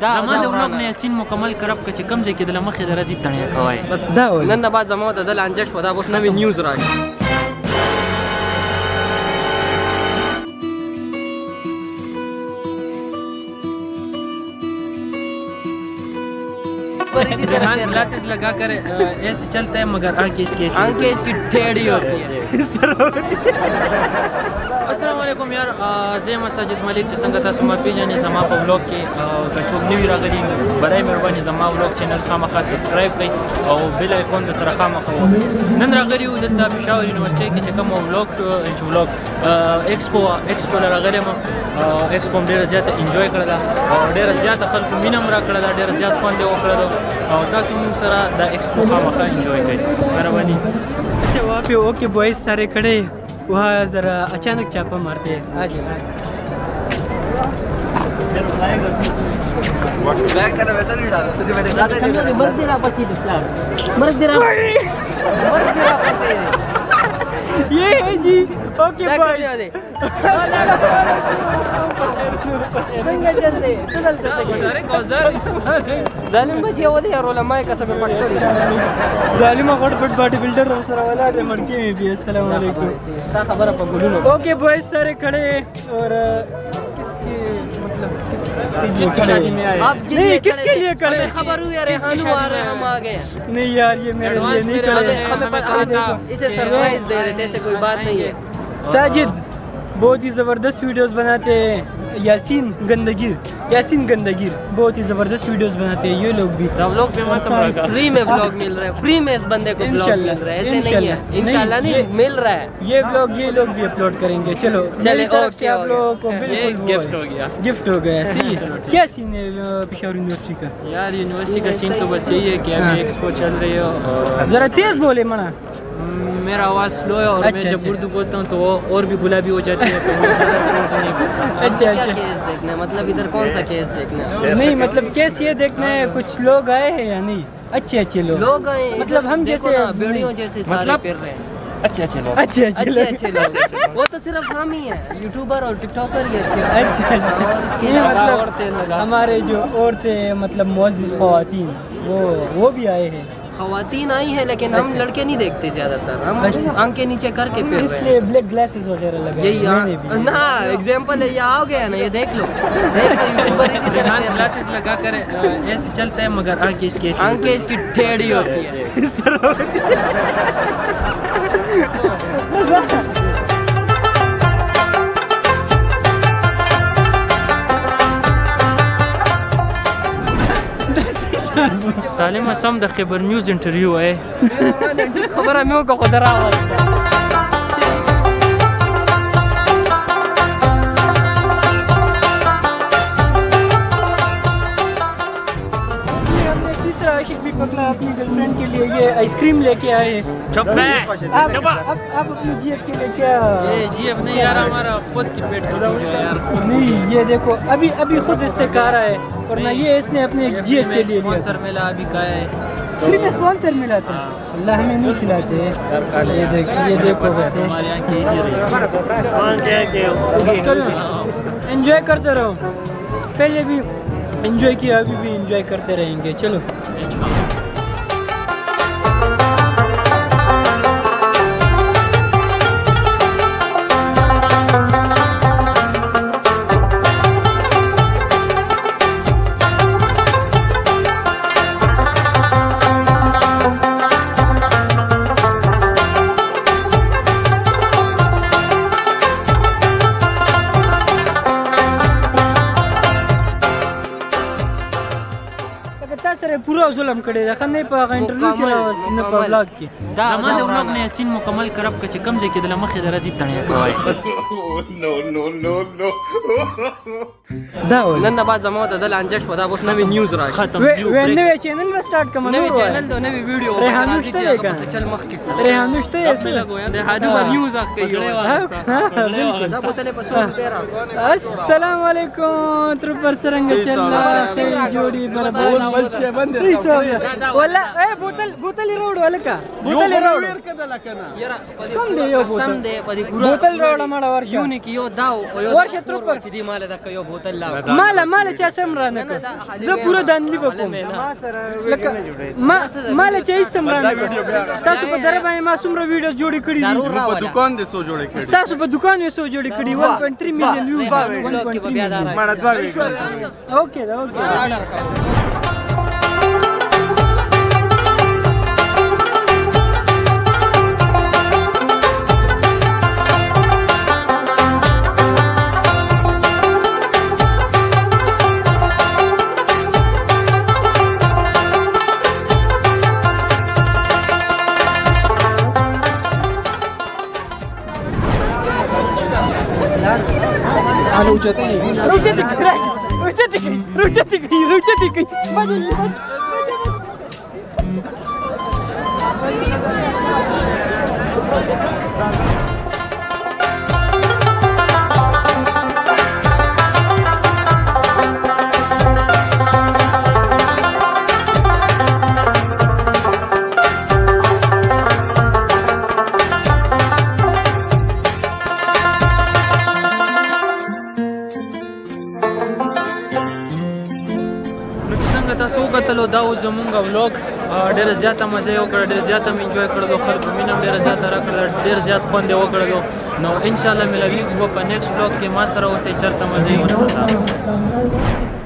زما د ولوګ نه یاسین مکمل کرب کچ کم ځای کې د لمخې درځي تڼیا کوي بس دا نن نه بعد زما د دل انجش ودا بس نوې نیوز راځي रेहान ग्लासेस लगा कर ऐसे चलता है मगर आंखें इसकी टेढ़ी होती है अस्सलाम वालेकुम यार ज़ेमा साजिद मलिक چې څنګه تاسو ما پیژنې زما په ولاګ کې څوک نوی راغلي برای مهرباني زما ولاګ چینل خامخا سبسکرایب کړئ او بیل آیکون د سره خامخا نن راغلی یو دلته پېښور یونیورسټۍ کې چې کوم ولاګ شو چې ولاګ ایکسپو راغلی م ایکسپو ډېره زیاته انجوای کړله او ډېره زیاته خلکو مینه م راکړه ده ډېره زیات خوند یې وکړه او تاسو موږ سره دا ایکسپو خامخا انجوای کړئ مهرباني अच्छा वहाँ पे ओके बॉयज सारे खड़े वहाँ ज़रा अचानक छापा मारते हैं आज ये है जी ओके बॉयज ظالم بچي و دي علماء کسب پټ ظالم غټ غټ باډي بلډر سره ولا دې مړکی می بي السلام علیکم تا خبره په ګلونو ओके बॉयज सारे खड़े और किसकी शादी में आए आप नहीं किसके लिए खड़े खबर हुई रेहान आ रहे हम आ गए नहीं यार ये मेरे लिए नहीं खड़े हमें पता था इसे सरप्राइज दे रहे थे ऐसे कोई बात नहीं है साजिद बहुत ही ज़बरदस्त वीडियोस बनाते हैं यासीन गंदगीर बहुत ही ज़बरदस्त वीडियोस बनाते हैं ये लोग भी व्लॉग पे फ्री में व्लॉग मिल रहा है फ्री में इस बंदे को व्लॉग मिल रहा है ऐसे नहीं है इंशाल्लाह नहीं मिल रहा है ये व्लॉग ये लोग भी अपलोड करेंगे चलो चले ओके आप लोगों को गिफ्ट हो गया सही है क्या सीन है पेशावर यूनिवर्सिटी का यार यूनिवर्सिटी का सीन तो बस यही है कि अभी एक्सपो चल रही है ज़रा तेज़ बोले मना मेरा आवाज़ स्लो है और मैं जब उर्दू बोलता हूँ तो वो और भी गुलाबी हो जाती है तो अच्छा केस देखना मतलब इधर कौन सा केस देखना नहीं मतलब केस ये देखना है कुछ लोग आए हैं या नहीं अच्छे लोग आए मतलब हम जैसे बेड़ियों जैसे सारे फिर रहे हैं अच्छे लोग अच्छे लोग वो तो सिर्फ हम ही हैं यूट्यूबर और टिकटॉकर ही अच्छे मतलब हमारे जो औरतें मतलब मुअज़्ज़िज़ ख़वातीन वो भी आए हैं ख़वातीन आई है लेकिन हम लड़के नहीं देखते ज्यादातर हम आंख के नीचे करके फिर इसलिए ब्लैक ग्लासेस वगैरह लगाए यही ना एग्जांपल है ये आओ गया ना ये देख लो रेहान ग्लासेस लगा कर ऐसे चलता है मगर आंखें इसकी टेढ़ी होती है सालिम असम द खबर न्यूज़ इंटरव्यू है खबर हमें को खुद आवाज आशिक भी पकड़ा अपनी गर्लफ्रेंड के लिए ये आइसक्रीम लेके आए चुप आप अपनी जीएफ के लिए क्या ये जीएफ नहीं यार हमारा खुद की पेट का यार नहीं ये देखो अभी खुद इससे खा रहा है और ना ये इसने अपने जीएफ के लिए स्पॉन्सर मिला अभी का है फ्री में स्पॉन्सर मिला था अल्लाह हमें नहीं खिलाते ये देखो बस हमारे यहाँ चलो एंजॉय करते रहो पहले भी एंजॉय किया अभी भी एंजॉय करते रहेंगे चलो पूरा जुलम करे रखा नहीं पागा इंटरव्यू के न व्लॉग की زما د ولاګ نه یاسین مکمل کرب کچ کم ځای کې د لمخې درځي تڼیا کوي دا ول نن بعد زما د دل انجش ودا بس نوې نیوز راځي ختم نوې چینل و سٹارټ کوم نوې چینل د نوې ویډیو ریحان نشته چل مخ کې ریحان نشته ریحان د نیوز اخی دا بوتله په 100 روپیا السلام علیکم تر پر سرنګ چل جوړي برابر صحیح سوال ولا بوتل یې راوړ ولکه بوتل یې راوړ یاره کوم دی یو قسم دی په دې پورا بوتل راوړه ماړه ورشه یو نه کې یو دا او یو ورشه تر پر چې دی مال دا یو بوتل لا مال چا سم را نه زه پورا دانلی وکوم لکه مال چا سم را نه تاسو په در باندې ما څومره ویډیوز جوړې کړې دي په دکان دې سو جوړې کړې تاسو په دکان یې سو جوړې کړې 1.3 میلیون ویوز 1.3 میلیون ماړه دوه ویډیو اوکې دا اوکې रुचती تاسو کتلو دا زمونږ ولاګ ډېر زیاته مزه وکړه ډېر زیاته مې انجوای کړلو خلکو مینه ډېر زیاته راکړله ډېر زیات خوند یې وکړلو نو انشاءالله ملوي په نیکسټ ولاګ کې ما سره اوسئ چېرته مزه یې وسله